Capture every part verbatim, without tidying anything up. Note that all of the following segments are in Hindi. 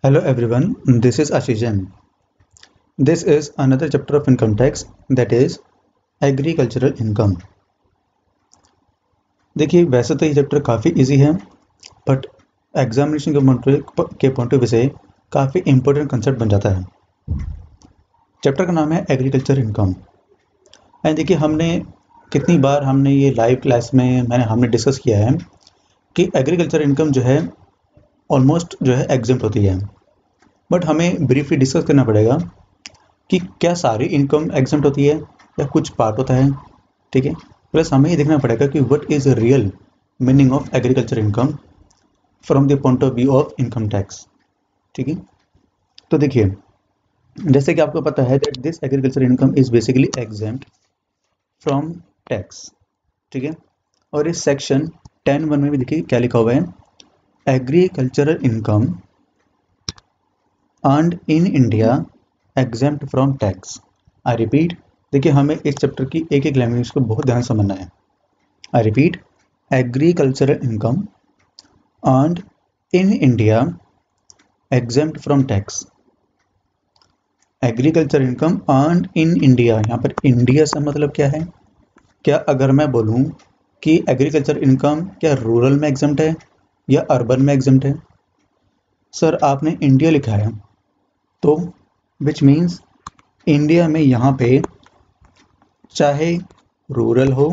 Hello everyone, this is Ashish Jain. This is another chapter of income tax, that is agricultural income. देखिए वैसे तो ये चैप्टर काफ़ी इजी है, बट एग्जामिनेशन के पॉइंट के पॉइंट ऑफ व्यू से काफ़ी इंपॉर्टेंट कंसेप्ट बन जाता है। चैप्टर का नाम है एग्रीकल्चर इनकम। एंड देखिए हमने कितनी बार हमने ये लाइव क्लास में मैंने हमने डिस्कस किया है कि एग्रीकल्चर इनकम जो है ऑलमोस्ट जो है एग्जेम्प्ट होती है, बट हमें ब्रीफली डिस्कस करना पड़ेगा कि क्या सारी इनकम एग्जेम्प्ट होती है या कुछ पार्ट होता है। ठीक है, प्लस हमें ये देखना पड़ेगा कि what is real meaning of agriculture income from the point of view of income tax. ठीक है, तो देखिए जैसे कि आपको पता है that this agriculture income is basically exempt from tax. ठीक है, और इस सेक्शन टेन वन में भी देखिए क्या लिखा हुआ है, agricultural income earned in India exempt from tax. I repeat, देखिए हमें इस चैप्टर की एक एक लैंग्वेज को बहुत ध्यान से समझना है। I repeat, agricultural income earned in India exempt from tax. Agriculture income earned in India, यहाँ पर इंडिया से मतलब क्या है? क्या अगर मैं बोलूँ कि एग्रीकल्चर इनकम क्या रूरल में एग्जेम्प्ट है या अर्बन में एग्जेम्प्ट है? सर आपने इंडिया लिखा है, तो विच मीन्स इंडिया में यहाँ पे चाहे रूरल हो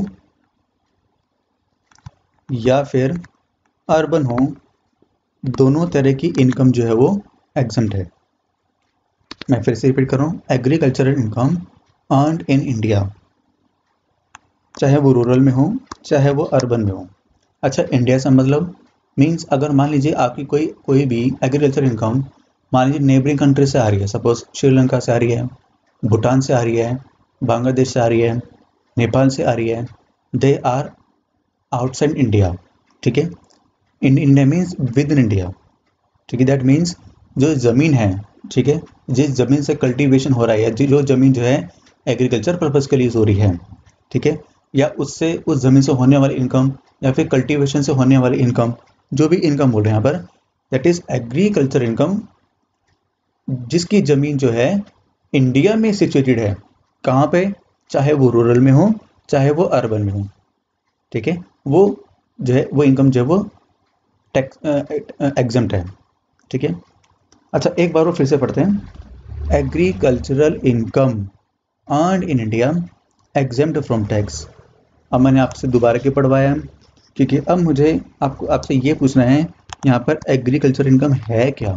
या फिर अर्बन हो, दोनों तरह की इनकम जो है वो एग्जेम्प्ट है। मैं फिर से रिपीट कर रहा हूँ, agricultural income earned in India, चाहे वो रूरल में हो चाहे वो अर्बन में हो। अच्छा, इंडिया से मतलब मीन्स अगर मान लीजिए आपकी कोई कोई भी एग्रीकल्चर इनकम मान लीजिए नेबरिंग कंट्री से आ रही है, सपोज श्रीलंका से आ रही है, भूटान से आ रही है, बांग्लादेश से आ रही है, नेपाल से आ रही है, दे आर आउटसाइड इंडिया। ठीक है, in India means within India. ठीक है, दैट मीन्स जो ज़मीन है, ठीक है, जिस ज़मीन से कल्टीवेशन हो रहा है, जो ज़मीन जो है एग्रीकल्चर पर्पज़ के लिए यूज़ हो रही है, ठीक है, या उससे उस ज़मीन से होने वाली इनकम या फिर कल्टीवेशन से होने वाली इनकम, जो भी इनकम बोल रहे हैं यहाँ पर, दैट इज़ एग्रीकल्चर इनकम, जिसकी ज़मीन जो है इंडिया में सिचुएटेड है। कहाँ पे? चाहे वो रूरल में हो चाहे वो अर्बन में हो। ठीक है, वो जो है वो इनकम जो है वो टैक्स एग्जेम्प्ट है। ठीक है, अच्छा एक बार वो फिर से पढ़ते हैं, agricultural income earned in India exempt from tax. अब मैंने आपसे दोबारा क्यों पढ़वाया, क्योंकि अब मुझे आपको आपसे ये पूछना है यहाँ पर एग्रीकल्चर इनकम है क्या,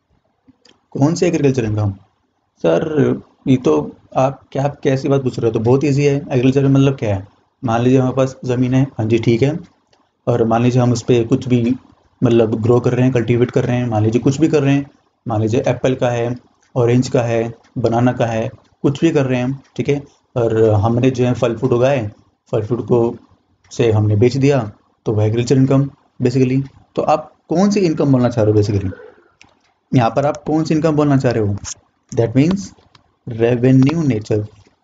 कौन सी एग्रीकल्चर इनकम? सर ये तो आप क्या आप कैसी बात पूछ रहे हो, तो बहुत ईजी है। एग्रीकल्चर मतलब क्या है? मान लीजिए हमारे पास ज़मीन है, हाँ जी ठीक है, और मान लीजिए हम उस पर कुछ भी मतलब ग्रो कर रहे हैं, कल्टीवेट कर रहे हैं, मान लीजिए कुछ भी कर रहे हैं, मान लीजिए एप्पल का है, ऑरेंज का है, बनाना का है, कुछ भी कर रहे हैं, ठीक है, और हमने जो है फल फ्रूट उगाए, फल फ्रूट को से हमने बेच दिया, तो वह एग्रीकल्चर इनकम बेसिकली। तो आप कौन सी इनकम बोलना चाह रहे हो बेसिकली? यहाँ पर आप कौन सी इनकम बोलना चाह रहे हो? That means revenue nature.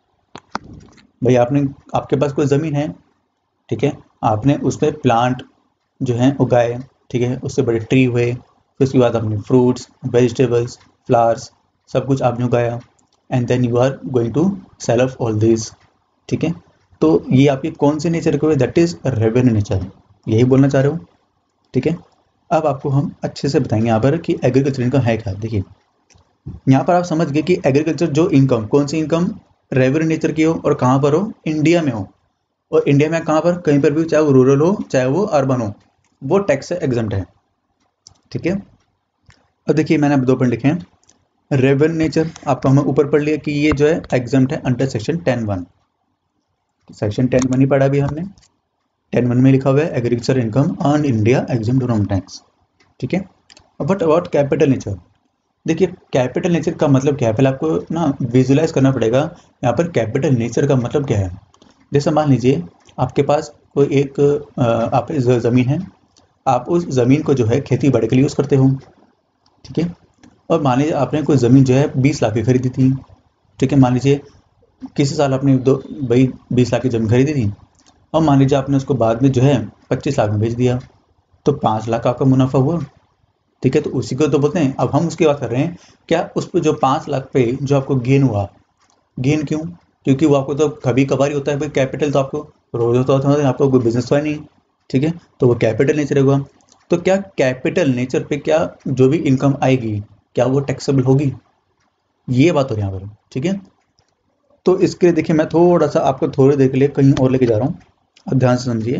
भाई आपने आपके पास कोई ज़मीन है, ठीक है, आपने उस पर प्लांट जो हैं उगाए, ठीक है, उससे बड़े ट्री हुए, फिर उसके बाद आपने फ्रूट्स, वेजिटेबल्स, फ्लावर्स सब कुछ आपने उगाया, and then you are going to sell off all this. ठीक है, तो ये आपकी कौन से नेचर को है? दैट इज़ रेवेन्यू नेचर, यही बोलना चाह रहे हो। ठीक है, अब आपको हम अच्छे से बताएंगे यहाँ पर कि एग्रीकल्चर इनकम है क्या। देखिए यहाँ पर आप समझ गए कि एग्रीकल्चर जो इनकम, कौन सी इनकम रेवेन्यू नेचर की हो और कहाँ पर हो? इंडिया में हो, और इंडिया में कहाँ पर? कहीं पर भी, चाहे वो रूरल हो चाहे वो अर्बन हो, वो टैक्स से एग्जम्प्ट है। ठीक है, और देखिए मैंने अब दो पॉइंट लिखे हैं, रेवेन्यू नेचर आपको हमें ऊपर पढ़ लिया कि ये जो है एग्जम्प्ट है under section ten one. Section ten one ही पढ़ा भी हमने, टेन वन में लिखा हुआ है agriculture income earn India exempt from tax. ठीक है, बट अबाउट कैपिटल नेचर, देखिए कैपिटल नेचर का मतलब क्या है, पहले आपको ना विजुलाइज करना पड़ेगा यहाँ पर कैपिटल नेचर का मतलब क्या है। जैसे मान लीजिए आपके पास कोई एक आप ज़मीन है, आप उस ज़मीन को जो है खेती बाड़ी के लिए यूज़ करते हो, ठीक है, और मान लीजिए आपने कोई ज़मीन जो है बीस लाख की खरीदी थी, ठीक है, मान लीजिए किसी साल आपने दो भाई बीस लाख की ज़मीन खरीदी थी, और मान लीजिए आपने उसको बाद में जो है पच्चीस लाख में बेच दिया, तो पाँच लाख आपका मुनाफा हुआ। ठीक है, तो उसी को तो बोलते हैं। अब हम उसकी बात कर रहे हैं, क्या उस पर जो पाँच लाख पे जो आपको गेन हुआ, गेन क्यों? क्योंकि वो आपको तो कभी कभार ही होता है भाई, कैपिटल तो आपको रोज होता होता है, आपको कोई बिजनेस तो है नहीं, ठीक है, तो वो कैपिटल नेचर होगा। तो क्या कैपिटल नेचर पे क्या जो भी इनकम आएगी, क्या वो टैक्सेबल होगी? ये बात हो रही है यहाँ पर, ठीक है। तो इसके लिए देखिए, मैं थोड़ा सा आपको थोड़ी देर के लिए कहीं और लेके जा रहा हूँ, अब ध्यान से समझिए।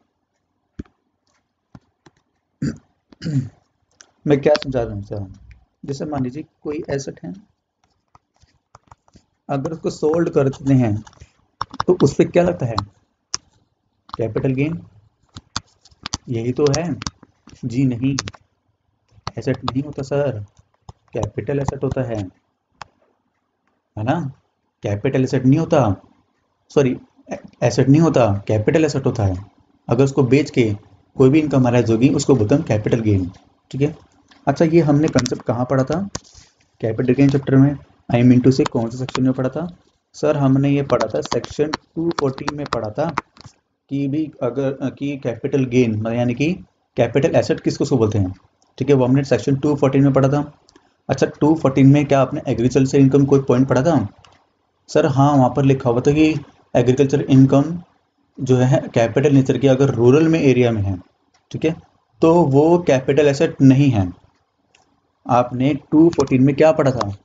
मैं क्या समझा रहा हूँ सर? जैसे मान लीजिए कोई एसेट है, अगर उसको सोल्ड कर देते हैं तो उस पर क्या लगता है? Capital gain. यही तो है। जी नहीं, एसेट नहीं होता सर, कैपिटल एसेट होता है है ना? कैपिटल एसेट नहीं होता, सॉरी, एसेट नहीं होता, कैपिटल एसेट होता है। अगर उसको बेच के कोई भी इनकम अराइज होगी, उसको बोलते हैं कैपिटल गेन, ठीक है। अच्छा, ये हमने कंसेप्ट कहाँ पढ़ा था? कैपिटल गेन चैप्टर में। आई मीन टू से कौन से सेक्शन में पढ़ा था सर? हमने ये पढ़ा था सेक्शन टू फोर्टीन में पढ़ा था कि भी अगर कि कैपिटल गेन मतलब यानी कि कैपिटल एसेट किसको उसको बोलते हैं, ठीक है, वो हमने सेक्शन टू फोर्टीन में पढ़ा था। अच्छा, टू फोर्टीन में क्या आपने एग्रीकल्चर इनकम कोई पॉइंट पढ़ा था सर? हाँ, वहाँ पर लिखा हुआ था कि एग्रीकल्चर इनकम जो है कैपिटल नेचर की अगर रूरल में एरिया में है, ठीक है, तो वो कैपिटल एसेट नहीं है। आपने टू फोर्टीन में क्या पढ़ा था?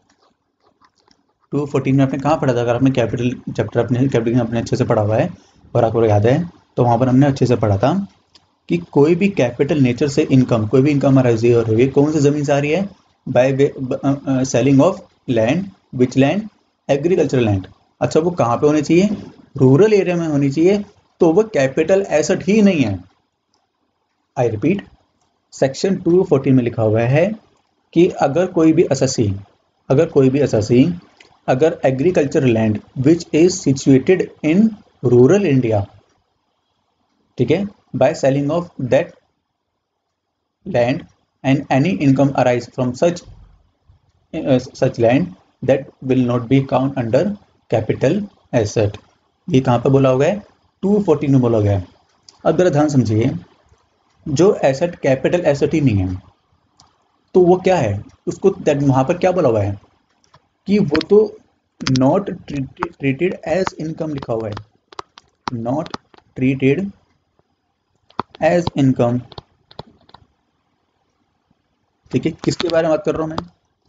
टू फोर्टीन में आपने कहाँ पढ़ा था? अगर आपने कैपिटल चैप्टर अपने कैपिटल अपने अच्छे से पढ़ा हुआ है और आपको याद है, तो वहाँ पर हमने अच्छे से पढ़ा था कि कोई भी कैपिटल नेचर से इनकम, कोई भी इनकम अराइज हो रही है, कौन सी जमीन से आ रही है? By selling of land. Which land? Agricultural land. अच्छा, वो कहाँ पे होनी चाहिए? रूरल एरिया में होनी चाहिए, तो वो कैपिटल एसेट ही नहीं है। I repeat, section two fourteen में लिखा हुआ है कि अगर कोई भी असेसी अगर कोई भी असेसी अगर agriculture land which is situated in rural India, ठीक है, by selling of that land and any income arise from such such land, that will not be count under capital asset. ये कहाँ पर बोला हुआ है? टू फोर्टीन में बोला गया है। अब जरा ध्यान समझिए, जो एसेट कैपिटल एसेट ही नहीं है, तो वो क्या है? उसको वहां पर क्या बोला हुआ है कि वो तो नॉट ट्रीटेड एज इनकम लिखा हुआ है, नॉट ट्रीटेड एज इनकम, ठीक है। किसके बारे में बात कर रहा हूं मैं?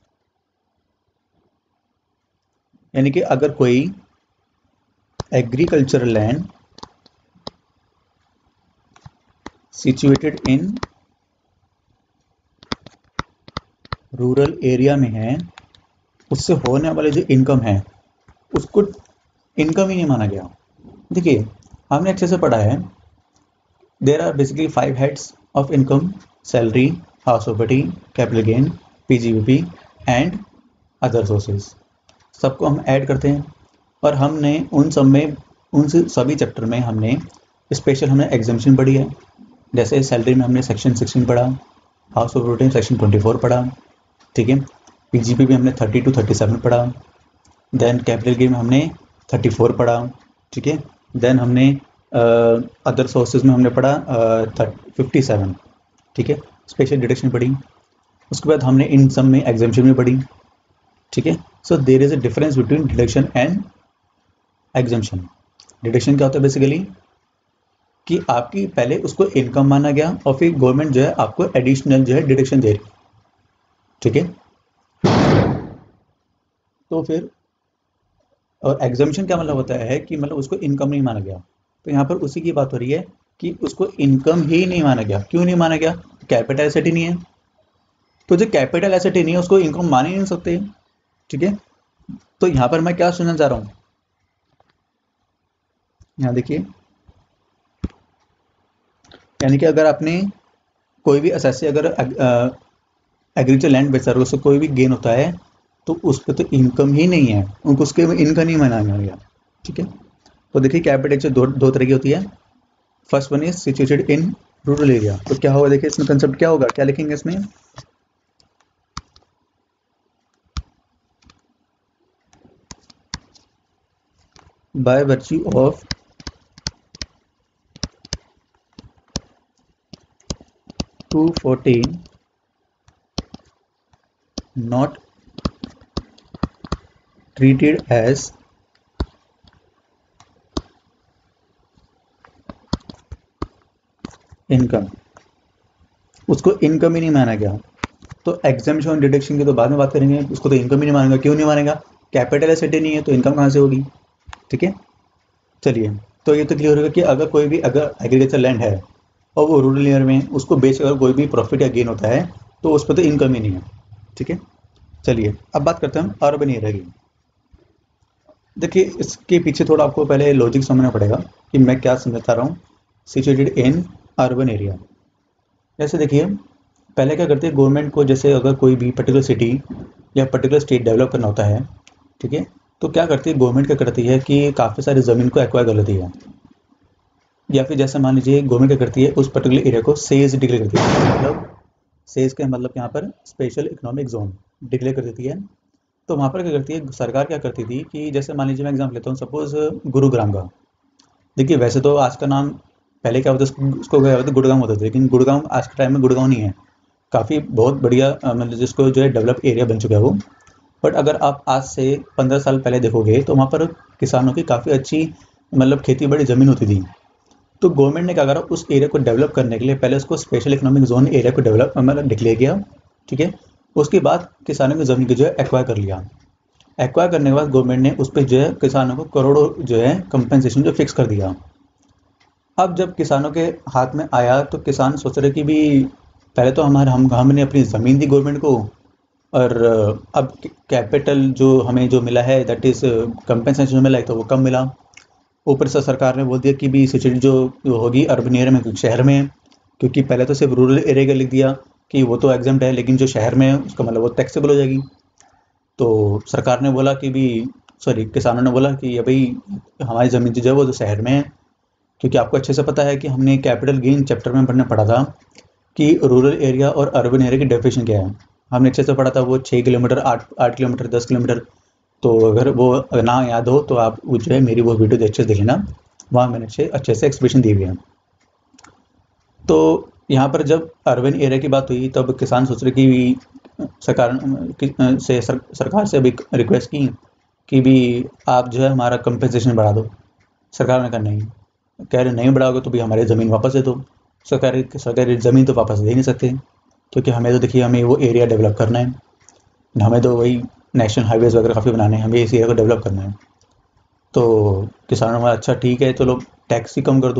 यानी कि अगर कोई agricultural land situated in rural area में है, उससे होने वाले जो इनकम है उसको इनकम ही नहीं माना गया। देखिए, हमने अच्छे से पढ़ा है, there are basically five heads of income: salary, house property, capital gain, PGBP and other sources. सबको हम ऐड करते हैं, और हमने उन सब में उन सभी चैप्टर में हमने स्पेशल हमने एग्जामेशन पढ़ी है। जैसे सैलरी में हमने सेक्शन सिक्सटीन पढ़ा, हाउस प्रॉपर्टी में सेक्शन ट्वेंटी फोर पढ़ा, ठीक है, पीजीपी में हमने थर्टी टू थर्टी सेवन पढ़ा, देन कैपिटल गेन में हमने थर्टी फोर पढ़ा, ठीक है, देन हमने अदर सोर्सेज में हमने पढ़ा फिफ्टी सेवन, ठीक है, स्पेशल डिडक्शन पढ़ी। उसके बाद हमने इन सब में एग्जामेशन में पढ़ी, ठीक है। So there is a difference between deduction and exemption. Deduction क्या होता है बेसिकली कि आपकी पहले उसको इनकम माना गया और फिर गवर्नमेंट जो है आपको एडिशनल जो है डिडक्शन दे रही, ठीक है। तो फिर और एग्जामेशन क्या मतलब होता है कि मतलब उसको इनकम नहीं माना गया। तो यहाँ पर उसी की बात हो रही है कि उसको इनकम ही नहीं माना गया। क्यों नहीं माना गया? कैपिटल एसेट ही नहीं है, तो जो कैपिटल एसेट ही नहीं है उसको इनकम मान ही नहीं सकते, ठीक है। तो यहाँ पर मैं क्या सुनना चाह रहा हूँ, यहाँ देखिए, यानी कि अगर आपने कोई भी असेसी अगर एग्रीकल्चर लैंड बेचा रहा है, उससे कोई भी गेन होता है, तो उस पर तो इनकम ही नहीं है, उनको उसके इनकम नहीं माना गया, ठीक है। तो देखिए, कैपिटल दो दो तरह की होती है। First one is situated in rural area. तो क्या होगा, देखिए इसमें कंसेप्ट क्या होगा, क्या लिखेंगे इसमें? By virtue of two fourteen not treated as income, उसको इनकम ही नहीं माना गया। तो एग्जेम्पशन डिडक्शन की तो बाद में बात करेंगे, उसको तो इनकम ही नहीं मानेगा। क्यों नहीं मानेगा? कैपिटल एसेट ही नहीं है तो इनकम कहाँ से होगी? ठीक है, चलिए, तो ये तो क्लियर होगा कि अगर कोई भी अगर एग्रीकल्चर लैंड है और वो रूरल एरिया में उसको बेच कर कोई भी प्रॉफिट या गेन होता है तो उस पर तो इनकम ही नहीं है। ठीक है, चलिए अब बात करते हैं हम अर्बन एरिया की। देखिए, इसके पीछे थोड़ा आपको पहले लॉजिक समझना पड़ेगा कि मैं क्या समझता रहा हूँ। सिचुएटेड इन अर्बन एरिया, जैसे देखिए, पहले क्या करती है गवर्नमेंट को, जैसे अगर कोई भी पर्टिकुलर सिटी या पर्टिकुलर स्टेट डेवलप करना होता है, ठीक है, तो क्या करती है गवर्नमेंट, क्या करती है कि काफ़ी सारी ज़मीन को एक्वायर कर लेती है, या फिर जैसे मान लीजिए गवर्नमेंट क्या करती है उस पर्टिकुलर एरिया को सेज डिक्लेयर करती है। मतलब सेज का मतलब यहाँ पर स्पेशल इकोनॉमिक जोन डिक्लेयर कर देती है। तो वहाँ पर क्या करती है सरकार, क्या करती थी कि जैसे मान लीजिए मैं एग्जाम्पल लेता हूँ, सपोज गुरुग्राम का। देखिए, वैसे तो आज का नाम, पहले क्या होता है उसको क्या होता है गुड़गांव होता था, लेकिन गुड़गांव आज के टाइम में गुड़गांव नहीं है, काफ़ी बहुत बढ़िया मतलब जिसको जो है डेवलप एरिया बन चुका है वो। बट अगर आप आज से पंद्रह साल पहले देखोगे तो वहाँ पर किसानों की काफ़ी अच्छी मतलब खेती बड़ी ज़मीन होती थी। तो गवर्नमेंट ने क्या करा, उस एरिया को डेवलप करने के लिए पहले उसको स्पेशल इकोनॉमिक जोन एरिया को डेवलप मतलब डिक्लेयर किया। ठीक है, उसके बाद किसानों की ज़मीन को जो है एक्वायर कर लिया। एक्वायर करने के बाद गवर्नमेंट ने उस पर जो है किसानों को करोड़ों जो है कंपनसेशन जो फिक्स कर दिया। अब जब किसानों के हाथ में आया तो किसान सोच रहे कि भी पहले तो हमारे हम हमने अपनी ज़मीन दी गवर्नमेंट को, और अब कैपिटल जो हमें जो मिला है दैट इज़ कंपनसेशन मिला है तो वो कम मिला। ऊपर से सरकार ने बोल दिया कि भी सिचुएशन जो होगी अर्बन एरिया में क्योंकि शहर में है, क्योंकि पहले तो सिर्फ रूरल एरिया का लिख दिया कि वो तो एग्जाम्प्ट है, लेकिन जो शहर में है उसका मतलब वो टैक्सेबल हो जाएगी। तो सरकार ने बोला कि भी सॉरी किसानों ने बोला कि ये भाई हमारी ज़मीन जो है वो तो शहर में है, क्योंकि आपको अच्छे से पता है कि हमने कैपिटल गेन चैप्टर में पढ़ने पढ़ा था कि रूरल एरिया और अर्बन एरिया की डेफिनेशन क्या है। हमने अच्छे से पढ़ा था वो छः किलोमीटर, आठ आठ किलोमीटर, दस किलोमीटर। तो अगर वो ना याद हो तो आप वो जो है मेरी वो वीडियो अच्छे से देख लेना, वहाँ मैंने अच्छे अच्छे से एक्सप्लेनेशन दी हुई है। तो यहाँ पर जब अर्बन एरिया की बात हुई तब किसान सोच रहे कि सरकार कि, से सर, सरकार से भी रिक्वेस्ट की कि भी आप जो है हमारा कंपनसेशन बढ़ा दो। सरकार ने कहा नहीं, कह रहे नहीं बढ़ाओगे तो भी हमारी ज़मीन वापस दे दो। सरकारी सरकारी ज़मीन तो वापस दे नहीं सकते, क्योंकि हमें तो देखिए हमें वो एरिया डेवलप करना है, हमें तो वही नेशनल हाईवेज़ वगैरह काफ़ी बनाने हैं, हमें इस एरिया को डेवलप करना है। तो किसानों ने बोला अच्छा ठीक है चलो टैक्स ही कम कर दो।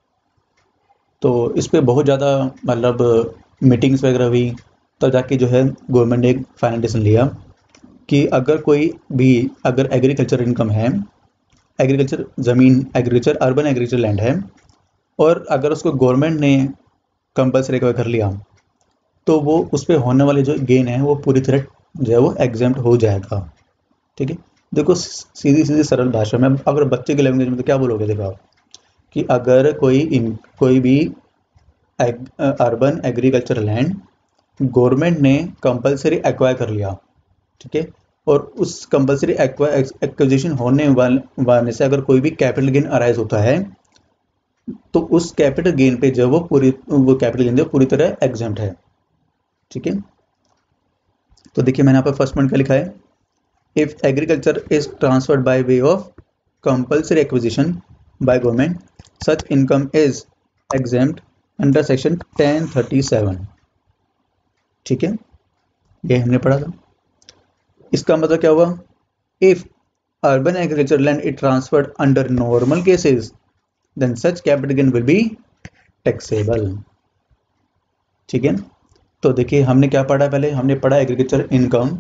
तो इस पे बहुत ज़्यादा मतलब मीटिंग्स वगैरह हुई, तब जाके जो है गवर्नमेंट ने एक फाइनल डिसीजन लिया कि अगर कोई भी अगर एग्रीकल्चर इनकम है, एग्रीकल्चर ज़मीन, एग्रीकल्चर अर्बन एग्रीकल्चर लैंड है, और अगर उसको गवर्नमेंट ने कंपल्सरी रिकवर कर लिया तो वो उस पर होने वाले जो गेन है वो पूरी तरह जो है वो एग्जाम्प्ट हो जाएगा। ठीक है, देखो सीधी सीधी सरल भाषा में, अगर बच्चे के लैंग्वेज में तो क्या बोलोगे, देखो आप कि अगर कोई इन कोई भी ag, urban agriculture land government ने कंपल्सरी एक्वायर कर लिया, ठीक है, और उस कंपल्सरी एक्विजिशन होने वाले वाले से अगर कोई भी कैपिटल गेन अराइज होता है तो उस कैपिटल गेन पे जो वो पूरी वो कैपिटल गेन जो पूरी तरह एग्जाम्प्ट है। ठीक है, तो देखिए मैंने यहाँ पर फर्स्ट पॉइंट क्या लिखा है, if agriculture is transferred by way of compulsory acquisition by government such income is exempt under section ten thirty seven. ठीक है, ये हमने पढ़ा था। इसका मतलब क्या हुआ, if urban agriculture land is transferred under normal cases then such capital gain will be taxable. ठीक है, तो देखिए हमने क्या पढ़ा, पहले हमने पढ़ा एग्रीकल्चर इनकम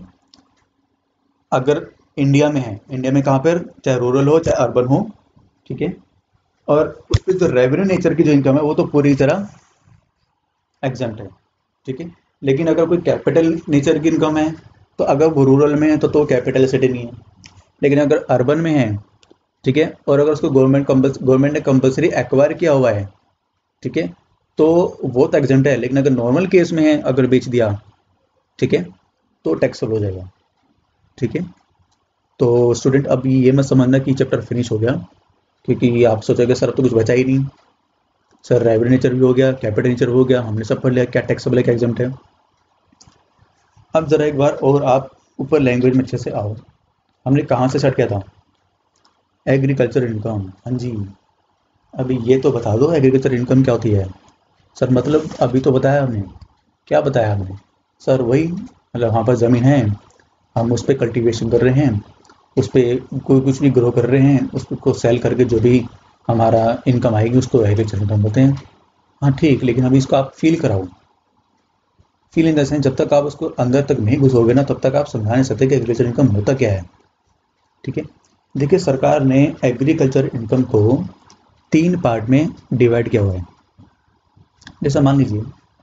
अगर इंडिया में है, इंडिया में कहाँ पर, चाहे रूरल हो चाहे अर्बन हो, ठीक है, और उस पर जो रेवेन्यू नेचर की जो इनकम है वो तो पूरी तरह एग्जाम्प्ट है। ठीक है, लेकिन अगर कोई कैपिटल नेचर की इनकम है तो अगर वो रूरल में है तो तो कैपिटल एसेट नहीं है, लेकिन अगर अर्बन में है, ठीक है, और अगर उसको गवर्नमेंट गवर्नमेंट ने कंपल्सरी एक्वायर किया हुआ है, ठीक है, तो वो तो एग्जाम्प्ट है, लेकिन अगर नॉर्मल केस में है अगर बेच दिया, ठीक है, तो टैक्सेबल हो जाएगा। ठीक है, तो स्टूडेंट अब ये मत समझना कि चैप्टर फिनिश हो गया, क्योंकि आप सोचोगे सर अब तो कुछ बचा ही नहीं, सर रेवेन्यू नेचर भी हो गया, कैपिटल नेचर हो गया, हमने सब पढ़ लिया, क्या टैक्सेबल है क्या एग्जाम्प्ट है। अब ज़रा एक बार और आप ऊपर लैंग्वेज में अच्छे से आओ। हमने कहाँ से स्टार्ट किया था? Agriculture income. हाँ जी, अभी ये तो बता दो एग्रीकल्चर इनकम क्या होती है। सर मतलब अभी तो बताया हमने। क्या बताया हमने? सर वही, मतलब वहाँ पर ज़मीन है, हम उस पर कल्टीवेशन कर रहे हैं, उस पर कोई कुछ भी ग्रो कर रहे हैं, उसको सेल करके जो भी हमारा इनकम आएगी उसको एग्रीकल्चर इनकम बोलते हैं। हाँ ठीक, लेकिन अभी इसको आप फील कराओ। फील इन द सेंस, जब तक आप उसको अंदर तक नहीं घुसोगे ना तब तक आप समझा नहीं सकते कि एग्रीकल्चर इनकम होता क्या है। ठीक है, देखिए सरकार ने एग्रीकल्चर इनकम को तीन पार्ट में डिवाइड किया हुआ है। जैसा मान लीजिए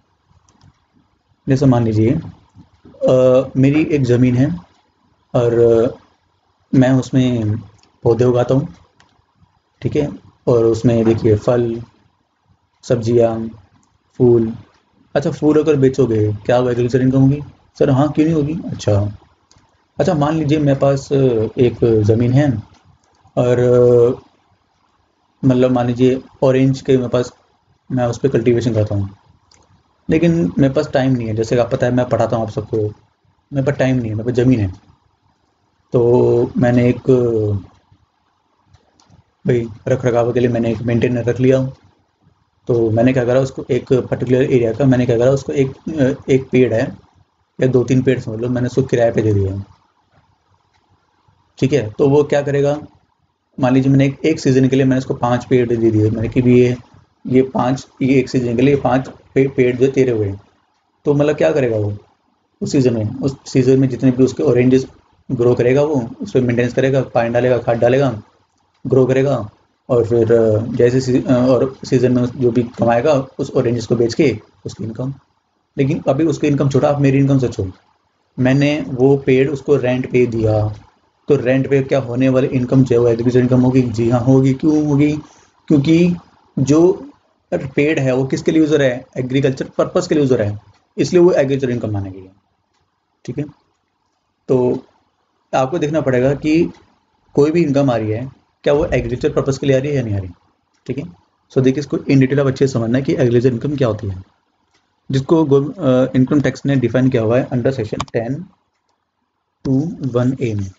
जैसा मान लीजिए अ, मेरी एक ज़मीन है और अ, मैं उसमें पौधे उगाता हूँ। ठीक है, और उसमें देखिए फल, सब्जियाँ, फूल। अच्छा, फूल अगर बेचोगे क्या वो एग्रीकल्चर इनकम होगी? सर हाँ, क्यों नहीं होगी? अच्छा अच्छा मान लीजिए मेरे पास अ, एक ज़मीन है और अ, मतलब मान लीजिए ऑरेंज के मेरे पास, मैं उस पर कल्टीवेशन करता हूँ, लेकिन मेरे पास टाइम नहीं है। जैसे कि आप पता है मैं पढ़ाता हूँ आप सबको, मेरे पास टाइम नहीं है, मेरे पास ज़मीन है। तो मैंने एक भाई रख रखाव के लिए मैंने एक मेंटेनर रख लिया। तो मैंने क्या करा, उसको एक पर्टिकुलर एरिया का मैंने क्या करा, उसको एक एक पेड़ है या दो तीन पेड़ समझ लो, मैंने उसको किराए पे दे दिया। ठीक है, तो वो क्या करेगा, मान लीजिए मैंने एक, एक सीज़न के लिए मैंने उसको पाँच पेड़ दे दिए। मैंने कि भी ये ये पाँच, ये एक सीज़न के लिए पाँच पे, पेड़ जो तेरे हुए। तो मतलब क्या करेगा वो उस सीज़न में, उस सीज़न में जितने भी उसके ऑरेंजेस ग्रो करेगा, वो उस पर मेंटेनेंस करेगा, पानी डालेगा, खाद डालेगा, ग्रो करेगा। और फिर अ, जैसे सी, अ, और सीज़न में जो भी कमाएगा उस ऑरेंजेस को बेच के उसकी इनकम। लेकिन अभी उसकी इनकम छोड़ा, आप मेरी इनकम सोचो। मैंने वो पेड़ उसको रेंट पे दिया, तो रेंट पे क्या होने वाली इनकम जो है वो एग्रीकल्चर इनकम होगी? जी हाँ होगी। क्यों होगी? क्योंकि जो पेड़ है वो किसके लिए यूज़ हो रहा है? एग्रीकल्चर पर्पस के लिए यूज़ हो रहा है, इसलिए वो एग्रीकल्चर इनकम माना गई है। ठीक है, तो आपको देखना पड़ेगा कि कोई भी इनकम आ रही है क्या वो एग्रीकल्चर पर्पस के लिए आ रही है या नहीं आ रही। ठीक है, सो देखिए इसको इन डिटेल आप अच्छे से समझना है कि एग्रीकल्चर इनकम क्या होती है, जिसको इनकम टैक्स ने डिफाइन किया हुआ है under section ten two one A में।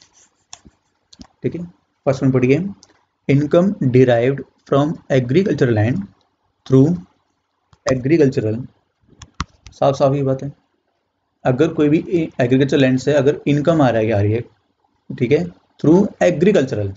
ठीक है, फर्स्ट वन पढ़िए, income derived from agriculture land through agricultural. साफ साफ ही बात है, अगर कोई भी एग्रीकल्चर लैंड से अगर इनकम आ रहा है आ रही है, ठीक है, थ्रू एग्रीकल्चरल,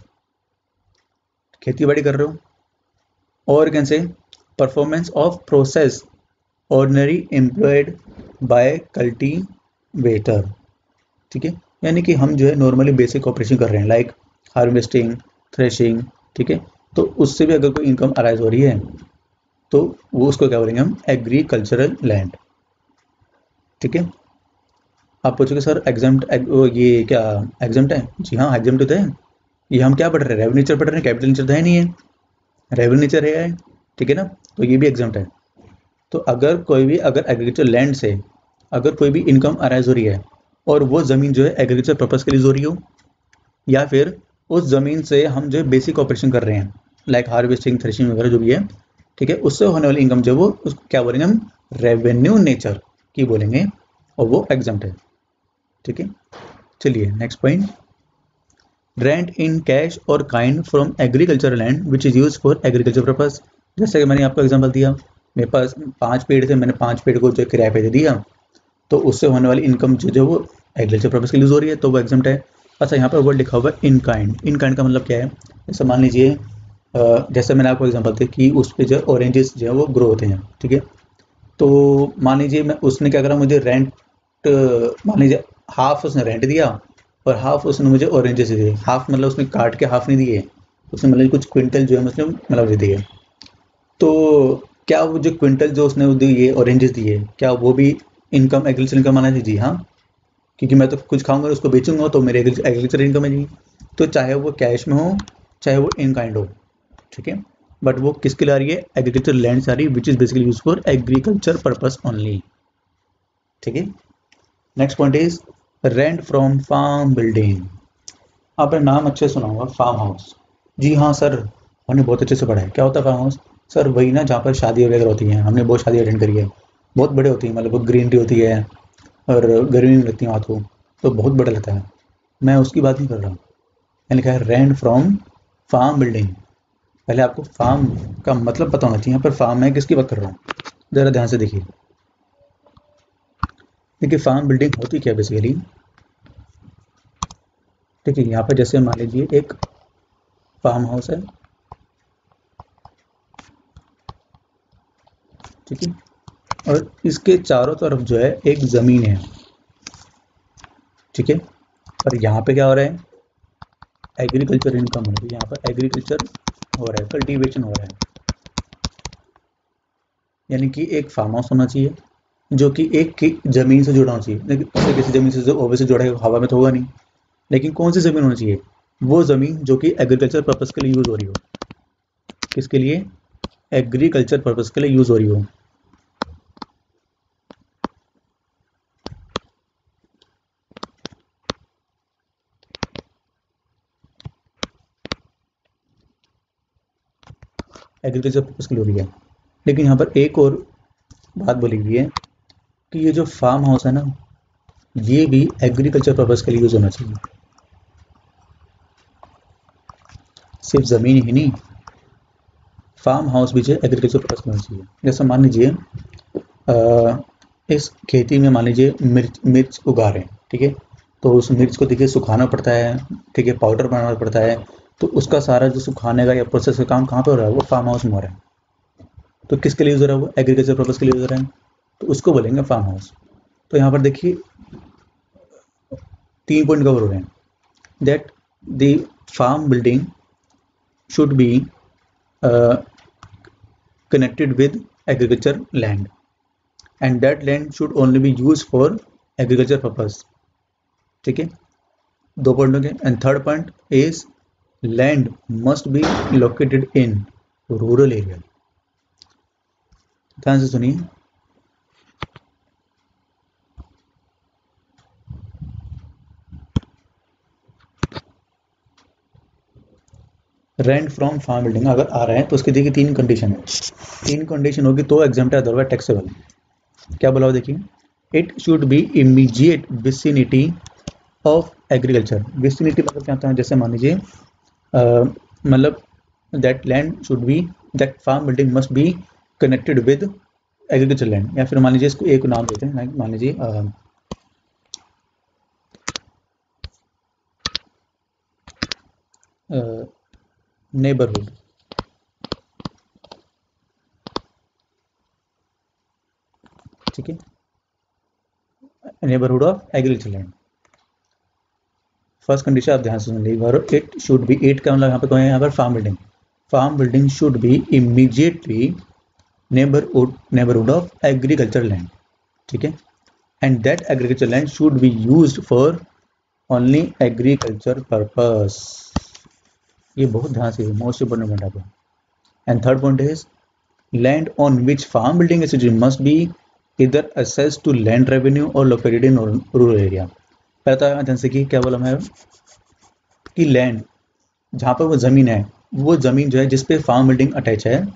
खेती बाड़ी कर रहे हो, और कैसे performance of process ordinary employed by cultivator. ठीक है, यानी कि हम जो है नॉर्मली बेसिक ऑपरेशन कर रहे हैं लाइक हार्वेस्टिंग, थ्रेशिंग। ठीक है, तो उससे भी अगर कोई इनकम अराइज हो रही है तो वो उसको क्या बोलेंगे हम? Agricultural land. ठीक है, आप पूछोगे सर एग्जाम्ट ये क्या एग्जाम्ट है? जी हाँ एग्जाम्ट तो है। ये हम क्या पढ़ रहे हैं? रेवेन्यू नेचर पढ़ रहे हैं, कैपिटल नेचर तो है नहीं है, रेवेन्यू नेचर है। ठीक है ना, तो ये भी एग्जाम्ट है। तो अगर कोई भी अगर एग्रीकल्चर लैंड से अगर कोई भी इनकम अराइज हो रही है और वो ज़मीन जो है एग्रीकल्चर पर्पज़ के लिए हो रही हो, या फिर उस ज़मीन से हम जो है बेसिक ऑपरेशन कर रहे हैं लाइक हार्वेस्टिंग, थ्रेशिंग वगैरह जो भी है, ठीक है, उससे होने वाली इनकम जो वो उसको क्या बोलेंगे हम? रेवेन्यू नेचर की बोलेंगे, और वो एग्जाम्ट है। ठीक है, चलिए next point, rent in cash और kind from agriculture land which is use for agriculture purpose. जैसे कि मैंने आपको एग्जांपल दिया, मेरे पास पांच पेड़ थे, मैंने पांच पेड़ को जो किराए पे दे दिया, तो उससे होने वाली इनकम जो जो वो एग्रीकल्चर पर्पज़ के लिए यूज हो रही है, तो वो एग्जाम्ट है। अच्छा, यहाँ पर वर्ड लिखा हुआ है इन काइंड। इन काइंड का मतलब क्या है? जैसे मान लीजिए अ, जैसे मैंने आपको एग्जाम्पल दिया कि उस पर जो ऑरेंजेस जो है वो ग्रो होते हैं। ठीक है, तो मान लीजिए मैं उसने क्या करा, मुझे रेंट, मान लीजिए हाफ उसने रेंट दिया और हाफ उसने मुझे ऑरेंजेस दिए। हाफ मतलब उसने काट के हाफ नहीं दिए, उसने मतलब कुछ क्विंटल जो है मतलब मतलब दे दिए। तो क्या वो जो क्विंटल जो उसने वो दिए ऑरेंजेस दिए, क्या वो भी इनकम एग्रीकल्चर इनकम माना? जी हाँ, क्योंकि मैं तो कुछ खाऊंगा उसको बेचूंगा तो मेरे एग्रीकल्चर इनकम है जी। तो चाहे वो कैश में हो चाहे वो इन काइंड हो, ठीक है, बट वो किसके लिए आ रही है? एग्रीकल्चर लैंड से आ रही है which is basically use for agriculture purpose only. ठीक है, next point is rent from farm building. आपने नाम अच्छे सुना होगा, फार्म हाउस। जी हाँ सर, हमने बहुत अच्छे से पढ़ा है। क्या होता है फार्म हाउस? सर वही ना जहाँ पर शादी वगैरह होती हैं, हमने बहुत शादी अटेंड करी है, बहुत बड़े होती हैं, मतलब ग्रीनरी होती है, और गर्मी में लगती है हाथ को, तो बहुत बड़ा लगता है। मैं उसकी बात नहीं कर रहा, मैंने लिखा है रेंट फ्रॉम फार्म बिल्डिंग। पहले आपको फार्म का मतलब पता होना चाहिए। यहाँ पर फार्म है, किसकी बात कर रहा हूँ, ज़रा ध्यान से देखिए। देखिए फार्म बिल्डिंग होती क्या बेसिकली, ठीक है। यहाँ पर जैसे मान लीजिए एक फार्म हाउस है, ठीक है, और इसके चारों तरफ जो है एक ज़मीन है, ठीक है। और यहाँ पे क्या हो रहा है, एग्रीकल्चर इनकम हो रही है, यहाँ पर एग्रीकल्चर हो रहा है, कल्टीवेशन हो रहा है। यानी कि एक फार्म हाउस होना चाहिए जो कि एक की ज़मीन से जुड़ा होना चाहिए। लेकिन उससे किसी ज़मीन से जो ओबे से जुड़ा है, हवा में तो होगा नहीं। लेकिन कौन सी ज़मीन होनी चाहिए, वो ज़मीन जो कि एग्रीकल्चर पर्पज़ के लिए यूज़ हो रही हो। किसके लिए, एग्रीकल्चर पर्पज़ के लिए यूज़ हो रही हो। एग्रीकल्चर पर्पज़ के लिए हो रही है। लेकिन यहाँ पर एक और बात बोली गई है कि ये जो फार्म हाउस है ना, ये भी एग्रीकल्चर पर्पज़ के लिए यूज़ होना चाहिए। सिर्फ ज़मीन ही नहीं, फार्म हाउस भी जो है एग्रीकल्चर पर्पज़ के होना चाहिए। जैसे मान लीजिए इस खेती में मान लीजिए मिर्च मिर्च उगा रहे हैं, ठीक है। तो उस मिर्च को देखिए सुखाना पड़ता है, ठीक है, पाउडर बनाना पड़ता है। तो उसका सारा जो सुखाने का या प्रोसेस का काम कहाँ पे हो रहा है, वो फार्म हाउस में हो रहा है। तो किसके लिए यूज़ हो रहा है, वो एग्रीकल्चर पर्पज़ के लिए यूज़ हो रहा है, तो उसको बोलेंगे फार्म हाउस। तो यहाँ पर देखिए तीन पॉइंट कवर हो रहे हैं, that the farm building should be uh, connected with agriculture land, and that land should only be used for agriculture purpose, ठीक है। दो पॉइंट हो गए। And third point is land must be located in rural area. ध्यान से सुनिए, रेंट फ्रॉम फार्म बिल्डिंग अगर आ रहा है तो उसकी देखिए तीन कंडीशन है। तीन कंडीशन होगी तो एग्जाम्प्ट है, अदरवाइज टैक्सेबल। क्या बोला हुआ देखिए, it should be immediate vicinity of agriculture. Vicinity मतलब क्या होता है, जैसे मान लीजिए मतलब that land should be, that farm building must be connected with agriculture land. या फिर मान लीजिए इसको एक नाम देते हैं, मान लीजिए नेबरहुड, ठीक है, neighbourhood of agriculture land. First condition आप ध्यान से सुन लीजिए, इट शुड बी, इट का मतलब यहाँ पे कौन है, यहाँ पर farm building. Farm building should be immediately neighbourhood neighbourhood of agriculture land, ठीक है। And that agriculture land should be used for only agriculture purpose. ये बहुत ध्यान से, मोस्ट इंपोर्टेंट पॉइंट आपको। And third point is land on which farm building is situated must be either access to land revenue or located in rural area। पता है ध्यान से कि क्या बोला मैं, कि लैंड जहाँ पर वो ज़मीन है, वो ज़मीन जो है जिस पे फार्म बिल्डिंग अटैच है,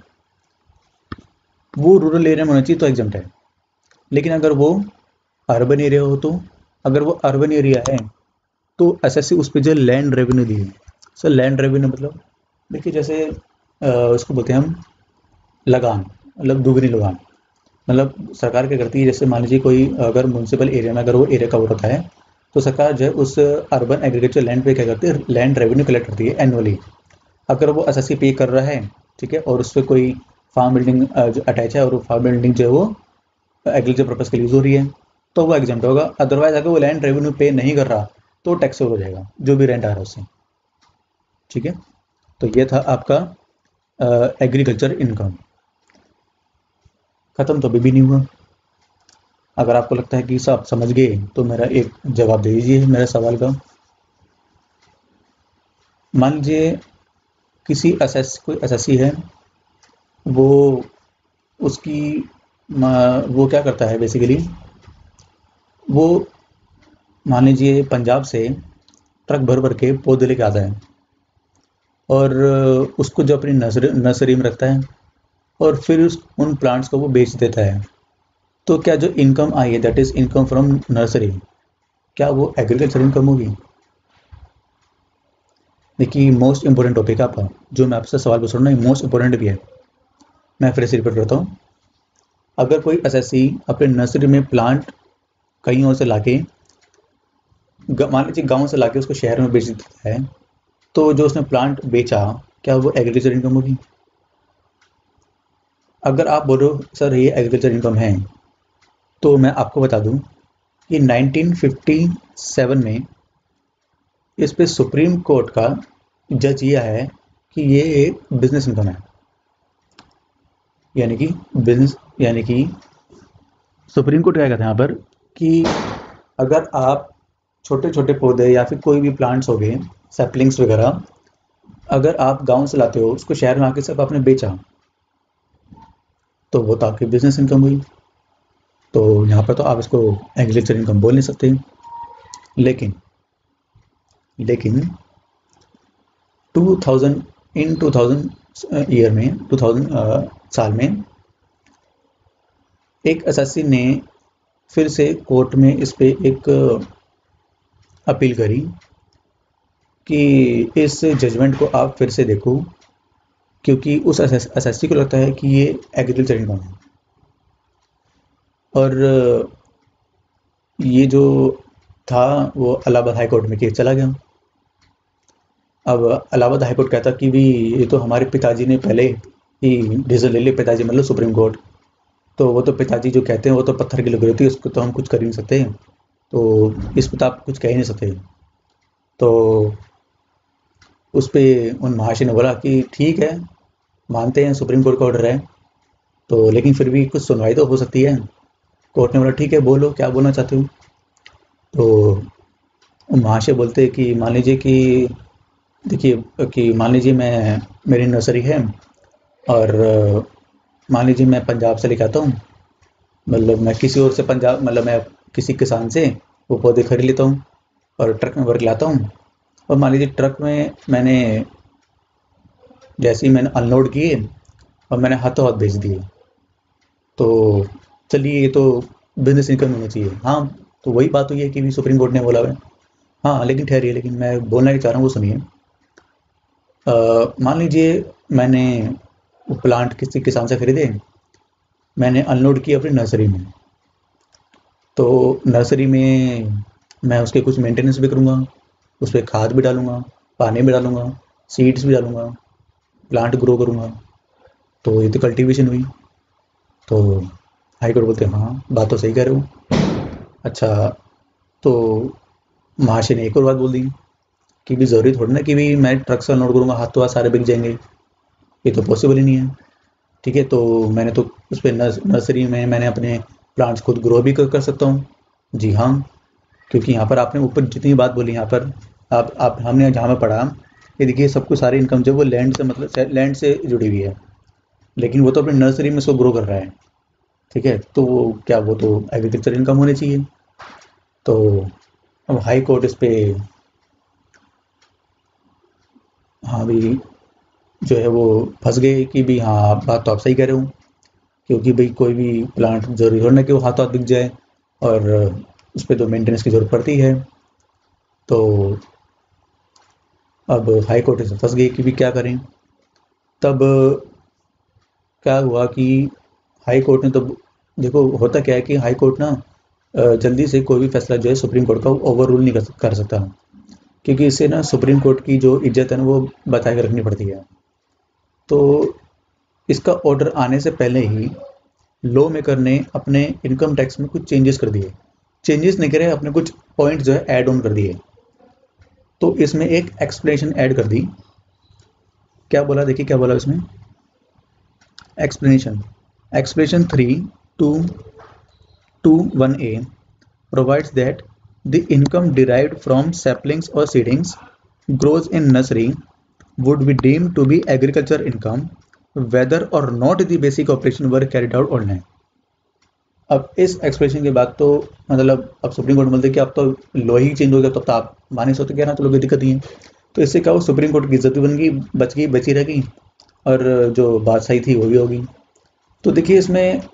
वो रूरल एरिया में होना चाहिए तो एग्जम्प्ट है। लेकिन अगर वो अर्बन एरिया हो तो, अगर वो अर्बन एरिया है तो एसएससी उस पर जो लैंड रेवेन्यू दी है। सर लैंड रेवेन्यू मतलब देखिए जैसे आ, उसको बोलते हैं हम लगान, मतलब दुगनी लगान। मतलब सरकार क्या करती है, जैसे मान लीजिए कोई अगर म्यूनसिपल एरिया में अगर वो एरिया कवर होता है तो सरकार जो है उस अर्बन एग्रीकल्चर लैंड पे क्या करती है, लैंड रेवेन्यू कलेक्ट करती है एनुअली। अगर वो एसएससी पे कर रहा है, ठीक है, और उस पर कोई फार्म बिल्डिंग जो अटैच है और वो फार्म बिल्डिंग जो है वो एग्रीकल्चर पर्पज़ के लिए यूज़ हो रही है तो वो एग्जाम्प्ट होगा। अदरवाइज अगर वो लैंड रेवेन्यू पे नहीं कर रहा तो टैक्सेबल हो जाएगा, जो भी रेंट आ रहा है उससे, ठीक है। तो ये था आपका एग्रीकल्चर इनकम। ख़त्म तो अभी भी नहीं हुआ। अगर आपको लगता है कि सब समझ गए तो मेरा एक जवाब दे दीजिए मेरे सवाल का। मान लीजिए किसी एसएस कोई एसएससी है, वो उसकी वो क्या करता है बेसिकली, वो मान लीजिए पंजाब से ट्रक भर भर के पौधे लेके आता है और उसको जो अपनी नर्सरी नर्सरी में रखता है और फिर उस उन प्लांट्स को वो बेच देता है, तो क्या जो इनकम आई है that is income from nursery, क्या वो एग्रीकल्चर इनकम होगी? देखिए मोस्ट इंपॉर्टेंट टॉपिक है आपका, जो मैं आपसे सवाल पूछ रहा हूँ ना मोस्ट इंपॉर्टेंट भी है। मैं फिर से रिपीट करता हूँ, अगर कोई एसएससी अपने नर्सरी में प्लांट कहीं और से लाके, मान लीजिए गांव से लाके उसको शहर में बेच देता है, तो जो उसने प्लांट बेचा क्या वो एग्रीकल्चर इनकम होगी? अगर आप बोलो सर ये एग्रीकल्चर इनकम है, तो मैं आपको बता दूं कि नाइनटीन फिफ्टी सेवन में इस पे सुप्रीम कोर्ट का जज यह है कि ये एक बिजनेस इनकम है, यानी कि बिजनेस, यानी कि सुप्रीम कोर्ट क्या कहता है यहाँ पर कि अगर आप छोटे छोटे पौधे या फिर कोई भी प्लांट्स हो गए, सैपलिंग्स वगैरह, अगर आप गांव से लाते हो उसको शहर में आके सब आपने बेचा, तो वो तो आपकी बिजनेस इनकम हुई। तो यहाँ पर तो आप इसको एग्रीकल्चर इनकम बोल नहीं सकते। लेकिन लेकिन two thousand in two thousand year में टू थाउज़ेंड साल में एक एसएससी ने फिर से कोर्ट में इस पे एक अपील करी कि इस जजमेंट को आप फिर से देखो, क्योंकि उस एसएससी को लगता है कि ये एग्रीकल्चर इनकम है। और ये जो था वो इलाहाबाद हाई कोर्ट में केस चला गया। अब इलाहाबाद हाई कोर्ट कहता कि भी ये तो हमारे पिताजी ने पहले ही डिसीजन ले लिया, पिताजी मतलब सुप्रीम कोर्ट, तो वो तो पिताजी जो कहते हैं वो तो पत्थर की लकीर होती है, उसको तो हम कुछ कर ही नहीं सकते, तो इस पर तो आप कुछ कह ही नहीं सकते। तो उस पर उन महाशय ने बोला कि ठीक है, मानते हैं सुप्रीम कोर्ट का ऑर्डर है, तो लेकिन फिर भी कुछ सुनवाई तो हो सकती है। कोर्ट ने बोला ठीक है, बोलो क्या बोलना चाहते हो। तो महाशय बोलते कि मान लीजिए कि देखिए कि मान लीजिए मैं, मेरी नर्सरी है और मान लीजिए मैं पंजाब से लेकर आता हूँ, मतलब मैं किसी और से पंजाब, मतलब मैं किसी किसान से वो पौधे खरीद लेता हूँ और ट्रक में भर के लाता हूँ, और मान लीजिए ट्रक में मैंने जैसे ही मैंने अनलोड किए और मैंने हाथों हाथ बेच दिए, तो चलिए ये तो बिजनेस इनकम होना चाहिए। हाँ, तो वही बात हुई है कि भी सुप्रीम कोर्ट ने बोला है। हाँ लेकिन ठहरिए, लेकिन मैं बोलना ही चाह रहा हूँ वो सुनिए। मान लीजिए मैंने वो प्लांट किसी किसान से खरीदे, मैंने अनलोड किया अपनी नर्सरी में, तो नर्सरी में मैं उसके कुछ मेंटेनेंस भी करूँगा, उस पर खाद भी डालूँगा, पानी भी डालूँगा, सीड्स भी डालूँगा, प्लांट ग्रो करूँगा, तो ये तो कल्टीवेशन हुई। तो हाई कोर्ट बोलते हैं हाँ बात तो सही कह रहे हो। अच्छा, तो महाशय ने एक और बात बोल दी कि भी ज़रूरी थोड़ी ना कि भी मैं ट्रक से अनलोड करूँगा हाथ तो हाथ सारे बिक जाएंगे, ये तो पॉसिबल ही नहीं है। ठीक है, तो मैंने तो उस पर नर्सरी में मैंने अपने प्लांट्स खुद ग्रो भी कर, कर सकता हूँ। जी हाँ, क्योंकि यहाँ पर आपने ऊपर जितनी बात बोली, यहाँ पर आप आप हमने जहाँ में पढ़ा कि देखिए सब कुछ सारी इनकम जो वो लैंड से, मतलब लैंड से जुड़ी हुई है, लेकिन वो तो अपनी नर्सरी में उसको ग्रो कर रहा है। ठीक है, तो वो क्या वो तो एग्रीकल्चर इनकम होनी चाहिए। तो अब हाई कोर्ट इस पे हाँ भी जो है वो फंस गए कि भी हाँ बात तो आप सही कह रहे हो, क्योंकि भाई कोई भी प्लांट जरूरी हो ना कि वो हाथों हाथ बिक जाए, और उस पर तो मेंटेनेंस की ज़रूरत पड़ती है। तो अब हाई कोर्ट से फंस गई कि भी क्या करें। तब क्या हुआ कि हाई कोर्ट ने तो, देखो होता क्या है कि हाई कोर्ट ना जल्दी से कोई भी फैसला जो है सुप्रीम कोर्ट का ओवर रूल नहीं कर, कर सकता, क्योंकि इससे ना सुप्रीम कोर्ट की जो इज्जत है ना वो बचा के रखनी पड़ती है। तो इसका ऑर्डर आने से पहले ही लॉ मेकर ने अपने इनकम टैक्स में कुछ चेंजेस कर दिए, चेंजेस नहीं करे, अपने कुछ पॉइंट जो है ऐड ऑन कर दिए। तो इसमें एक एक्सप्लेनेशन ऐड कर दी। क्या बोला, देखिए क्या बोला इसमें, explanation explanation three two two one A provides that the income derived from saplings or seedlings grows in nursery would be deemed to be agriculture income whether or not the basic operation were carried out online। अब इस एक्सप्रेशन के बाद तो मतलब अब सुप्रीम कोर्ट बोलते कि अब तो लॉ ही चेंज हो गया, तो, तो आप माने सोते क्या ना, तो लोग दिक्कत नहीं है। तो इससे क्या हो, सुप्रीम कोर्ट की इज्जत भी बन गई, बच गई, बची रह गई, और जो बात सही थी वो भी होगी। तो देखिए इसमें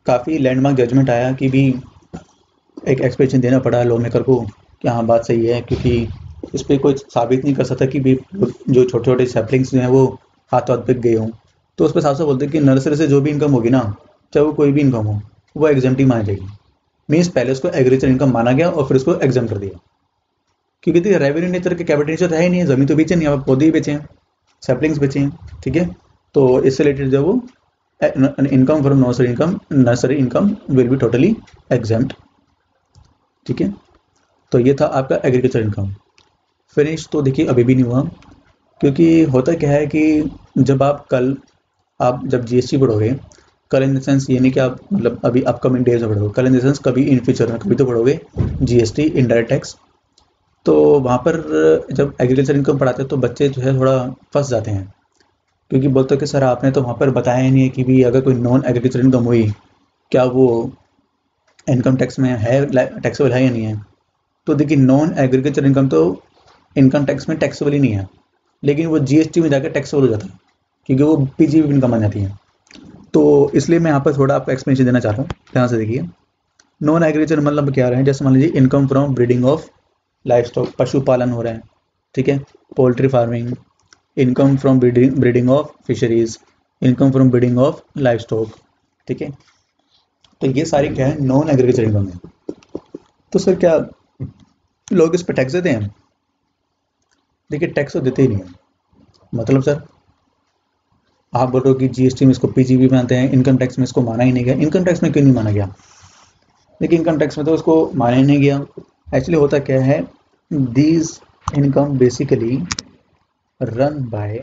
काफ़ी लैंडमार्क जजमेंट आया कि भी एक एक्सप्लेनेशन देना पड़ा लॉ मेकर को कि हाँ बात सही है, क्योंकि इस पर कोई साबित नहीं कर सकता कि भी जो छोटे छोटे सैपलिंग्स जो हैं वो हाथ हाथ बिक गए हों। तो उस पर साफ साफ बोलते हैं कि नर्सरी से जो भी इनकम होगी ना, चाहे वो कोई भी इनकम हो, वो एग्जाम्प्ट ही मानी जाएगी। मीन्स पहले उसको एग्रीकल्चर इनकम माना गया और फिर उसको एग्जाम कर दिया, क्योंकि देखिए रेवेन्यू नेचर के कैपिटल नेचर है ही नहीं है, जमीन तो बेचे नहीं, आप पौधे ही बेचे हैं, सैपलिंग्स बेचे हैं, ठीक है। तो इससे रिलेटेड जो वो income from nursery income nursery income will be totally exempt, ठीक है। तो ये था आपका एग्रीकल्चर इनकम। फिनिश तो देखिए अभी भी नहीं हुआ, क्योंकि होता क्या है कि जब आप कल आप जब जीएसटी पढ़ोगे, कल इन द सेंस ये नहीं कि आप मतलब अभी अपकमिंग डेज में पढ़ोगे, कल इन द सेंस कभी इन फ्यूचर में कभी तो पढ़ोगे जीएसटी इनडायरेक्ट टैक्स। तो वहाँ पर जब एग्रीकल्चर इनकम पढ़ाते हैं तो बच्चे जो है थोड़ा फंस जाते हैं, क्योंकि बोलते हैं कि सर आपने तो वहाँ पर बताया ही नहीं है कि भी अगर कोई नॉन एग्रीकल्चर इनकम हुई, क्या वो इनकम टैक्स में है, टैक्सेबल है या नहीं है। तो देखिए नॉन एग्रीकल्चर इनकम तो इनकम टैक्स में टैक्सेबल ही नहीं है, लेकिन वो जीएसटी में जाकर टैक्सेबल हो जाता है, क्योंकि वो पीजीबी इनकम बन जाती है। तो इसलिए मैं यहाँ पर थोड़ा आपको एक्सप्लेनेशन देना चाहता हूँ, ध्यान से देखिए। नॉन एग्रीकल्चर मतलब क्या रहे हैं, जैसे मान लीजिए income from breeding of life stock, पशुपालन हो रहा है, ठीक है, poultry farming, income from breeding breeding of fisheries, income from breeding of life stock, ठीक है। तो ये सारी क्या है, नॉन एग्रीकल्चर इनकम है। तो सर क्या लोग इस पर टैक्स देते हैं? देखिए टैक्स तो देते ही नहीं है। मतलब सर आप बोल रहे हो कि जीएसटी में इसको पीजीबी मानते हैं, इनकम टैक्स में इसको माना ही नहीं गया। इनकम टैक्स में क्यों नहीं माना गया? देखिए इनकम टैक्स में तो उसको माना ही नहीं गया। एक्चुअली होता क्या है, these income basically run by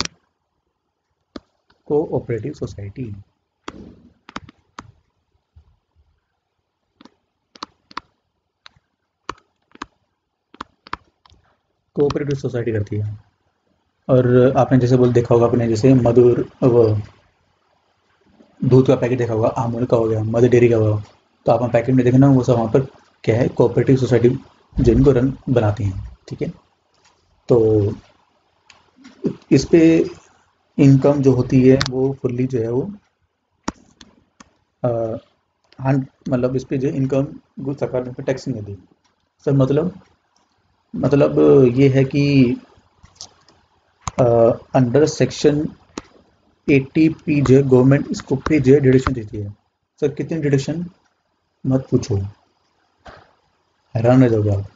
cooperative society. Cooperative society करती है। और आपने जैसे बोल देखा होगा आपने, जैसे मधुर वो दूध का पैकेट देखा होगा, अमूल का हो गया, मदर डेयरी का होगा, तो आप पैकेट में देखना वो सब वहाँ पर क्या है, कोऑपरेटिव सोसाइटी जिनको रन बनाती हैं, ठीक है। तो इस पे इनकम जो होती है वो फुल्ली जो है वो हंड मतलब इस पे जो इनकम सरकार ने टैक्स नहीं देती सर। मतलब मतलब ये है कि अंडर सेक्शन एटी पी जो है गवर्नमेंट इसको पे जो है डिडक्शन देती है। सर कितनी डिडक्शन मत पूछो, हैरान रह जाओगे आप।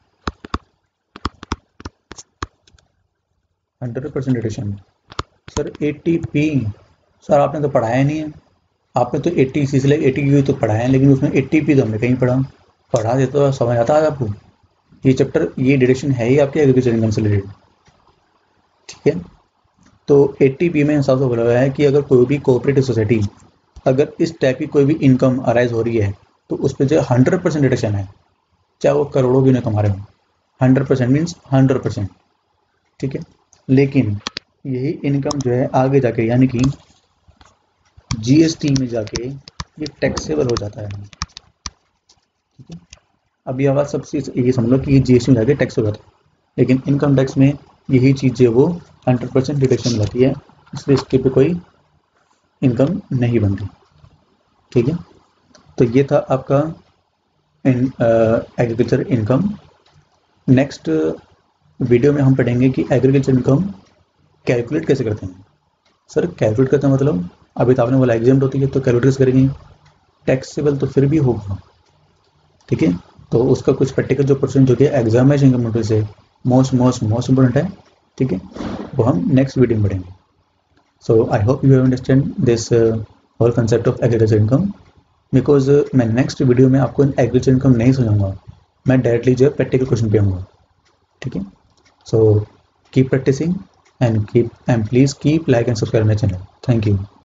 Hundred percent deduction sir. Eighty P sir आपने तो पढ़ाया नहीं है, आपने तो एट्टी सिलसिले एट्टी की तो पढ़ाया है, लेकिन उसमें एट्टी पी तो हमने कहीं पढ़ा, पढ़ा देते तो समझ आता है आपको। ये चैप्टर ये डिडक्शन है ही आपके एग्रीकल्चर इनकम से रिलेटेड, ठीक है। तो एट्टी पी में हिसाब से बोला गया है कि अगर कोई भी कोऑपरेटिव सोसाइटी अगर इस टाइप की कोई भी इनकम अराइज हो रही है तो उस पर जो हंड्रेड परसेंट डिडक्शन है, चाहे वो करोड़ों भी ना कमा रहे हो। Hundred percent means hundred percent, ठीक है। लेकिन यही इनकम जो है आगे जाके यानी कि जीएसटी में जाके ये टैक्सेबल हो जाता है, ठीक है। अभी आवाज सबसे ये समझ लो कि ये जीएसटी में जाके टैक्स हो जाता है, लेकिन इनकम टैक्स में यही चीज़ जो वो हंड्रेड परसेंट डिडक्शन मिलती है, इसलिए इसके पे कोई इनकम नहीं बनती, ठीक है। तो ये था आपका in agriculture income. Next video में हम पढ़ेंगे कि एग्रीकल्चर इनकम कैलकुलेट कैसे करते हैं। सर कैलकुलेट करते हैं मतलब अभी तो आपने बोला एग्जाम्प्ट होती है तो कैलकुलेट कैसे करेंगे, टैक्सेबल तो फिर भी होगा, ठीक है। तो उसका कुछ प्रैक्टिकल जो पर्सन जो कि एग्जामिनेशन के से मोस्ट मोस्ट मोस्ट इंपॉर्टेंट है, ठीक है, वो हम नेक्स्ट वीडियो में पढ़ेंगे। So I hope you have understand this whole concept of agriculture income, because मैं नेक्स्ट वीडियो में आपको एग्रीकल्चर इनकम नहीं समझाऊंगा, मैं डायरेक्टली जो है प्रैक्टिकल क्वेश्चन पे आऊँगा, ठीक है। So keep practicing and keep and please keep like and subscribe my channel. Thank you.